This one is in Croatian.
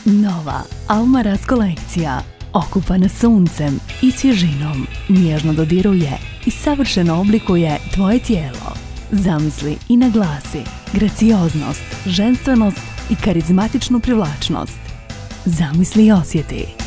Nova Almaraz kolekcija, okupana suncem i svježinom, nježno dodiruje i savršeno oblikuje tvoje tijelo. Zamisli i naglasi gracioznost, ženstvenost i karizmatičnu privlačnost. Zamisli i osjeti.